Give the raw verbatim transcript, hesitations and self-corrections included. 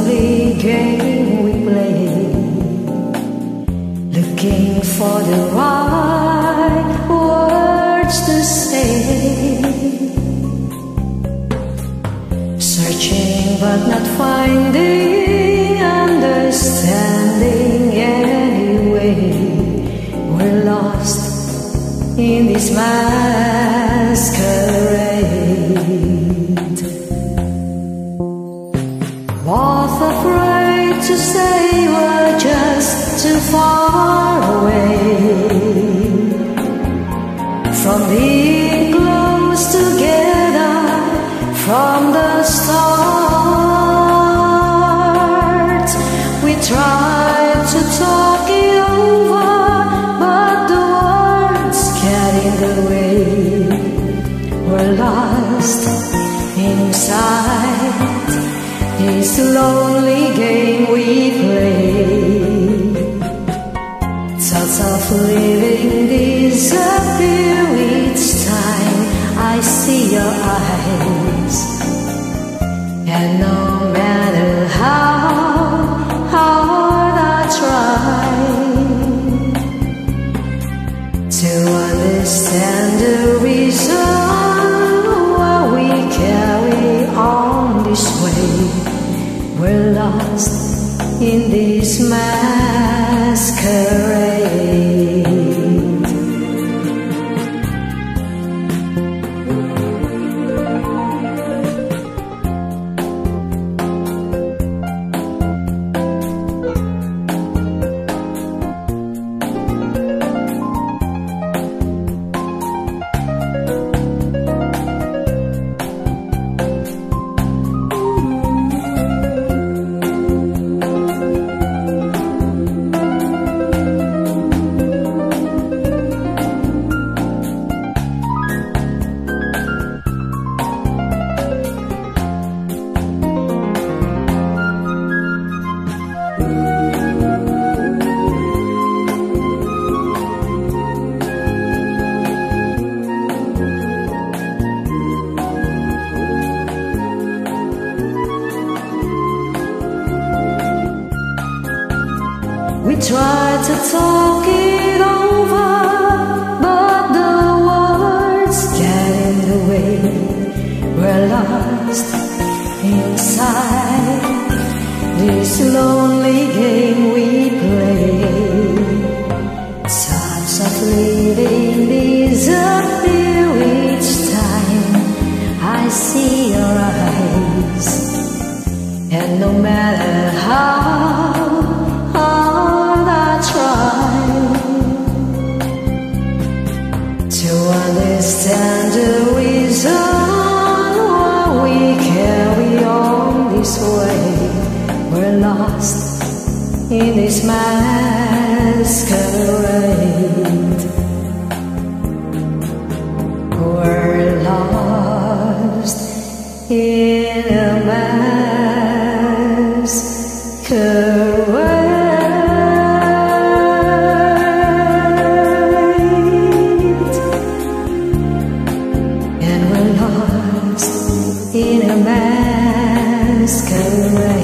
lonely game we play, looking for the right words to say, searching but not finding understanding anyway. We're lost in this masquerade, both afraid to say we're just too far away from being close together from the start. We tried to talk it over, but the words get in the way. We're lost inside this lonely game we play. Thoughts of living disappear each time I see your eyes, and no matter how hard I try to understand the reason why we carry on this way, we're lost in this masquerade. We tried to talk it over, but the words get in the way. We're lost inside this lonely game we play. Thoughts of living disappear each time I see your eyes, and no matter how understand the reason why we carry on this way. We're lost in this masquerade. We're lost in a masquerade. In a masquerade.